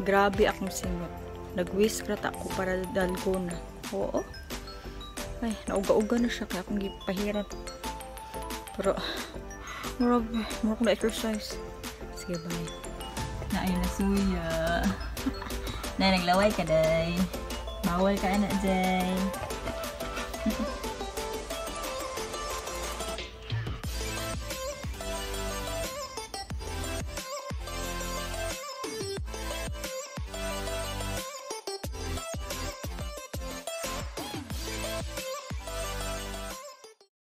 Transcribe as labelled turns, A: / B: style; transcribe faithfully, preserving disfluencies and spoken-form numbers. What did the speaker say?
A: grabe akong singot. Nag-whisk rat ako para dalgona. Oo. Ay, nauga-uga na siya kaya akong gipahirat. Pero, murag, murag na exercise. Sige, bye.
B: Na ay nasuya. Na naglaway ka, day. Bawal ka na, day.